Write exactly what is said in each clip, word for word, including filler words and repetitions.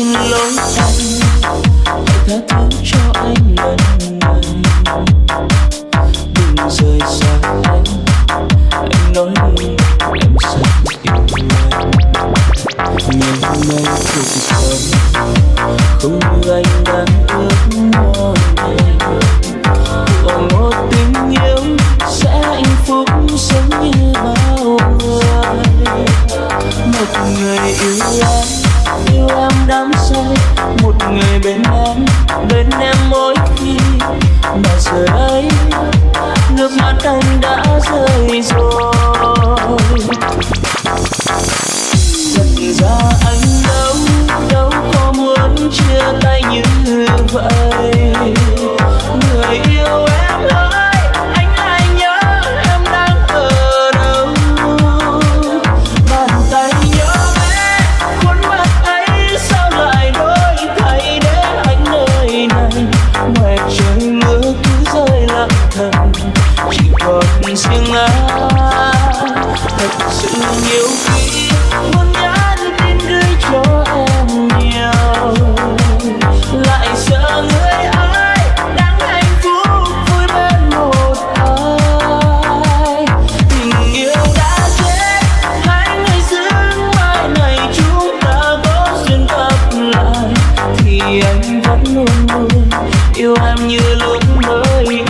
xin lỗi anh, hãy tha thứ cho anh lần này. Đừng rời xa anh, anh nói đi em sẽ yêu anh. Nhưng anh thực không, không như anh đang ước mong này. Của một tình yêu sẽ hạnh phúc giống như bao người. Một người yêu em, yêu em đắm say, một người bên em, bên em mỗi khi mà giờ đây nước mắt anh đã rơi rồi. Thật ra anh đâu đâu có muốn chia tay như vậy. Người yêu em ơi, anh hãy nhớ em đang ở đâu. Bàn tay nhỏ bé khuôn mặt ấy sao lại đổi thay để anh nơi này. Ngoài trời mưa cứ rơi lặng thầm, chỉ còn riêng anh. Thật sự nhiều khi muốn nhắn tin gửi cho em nhiều, lại sợ người ai đang hạnh phúc vui bên một ai. Tình yêu đã chết, hai người giữ mai này chúng ta có duyên gặp lại, thì anh vẫn luôn luôn yêu em như lúc mới yêu.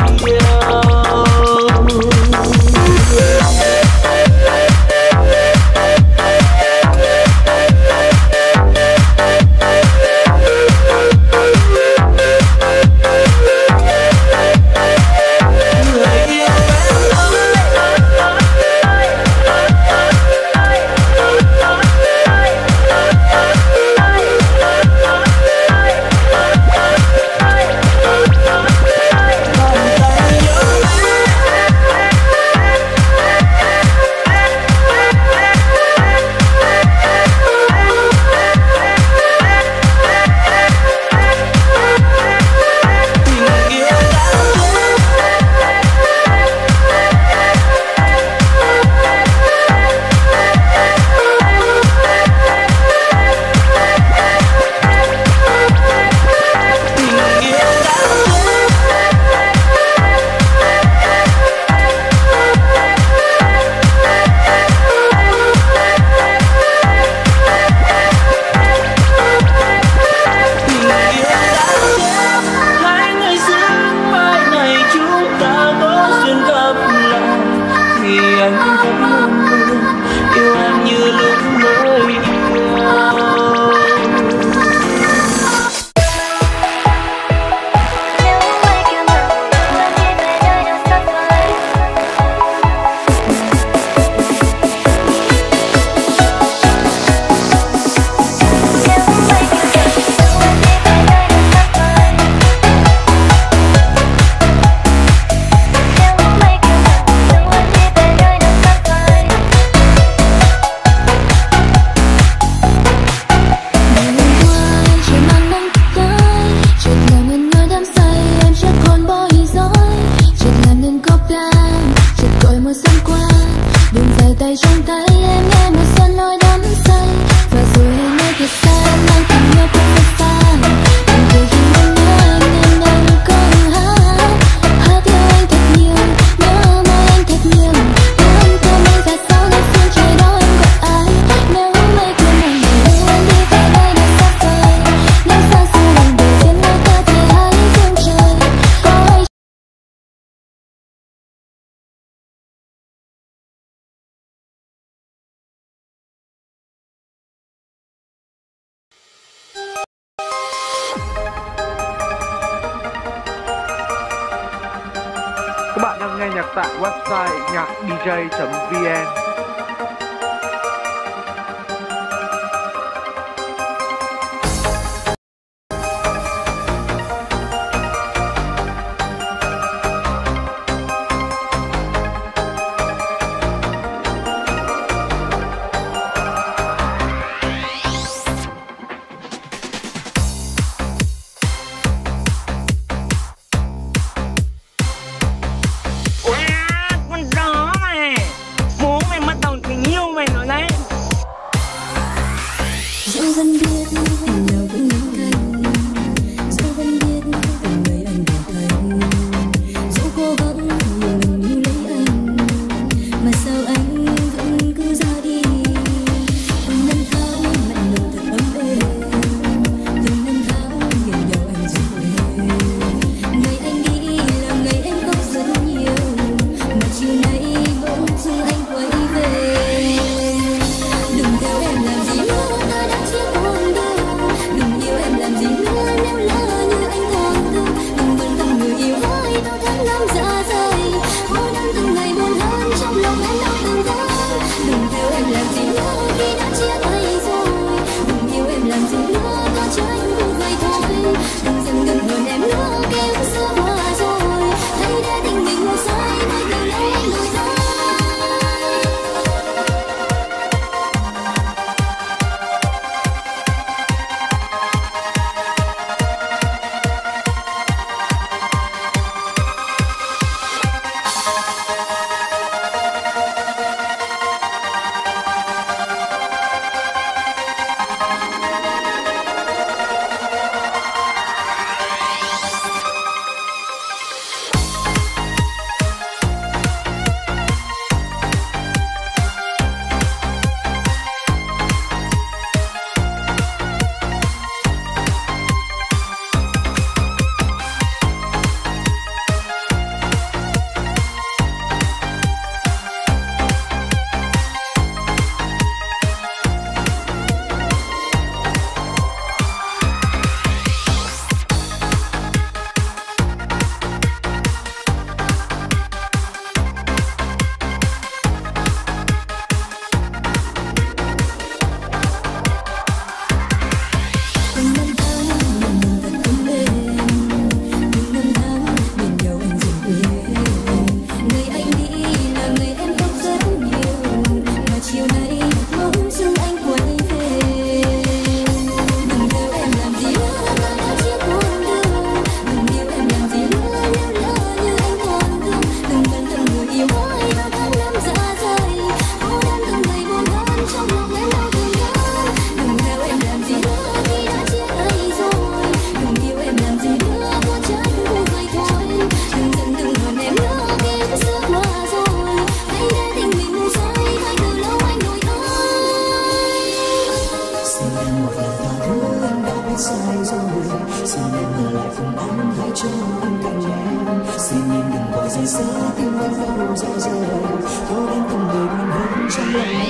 Các bạn đang nghe nhạc tại website nhạc d j chấm v n. Con đó này, bố mày say sớm tim anh đau rơi rơi, thôi đến từng người buồn hơn trong lòng.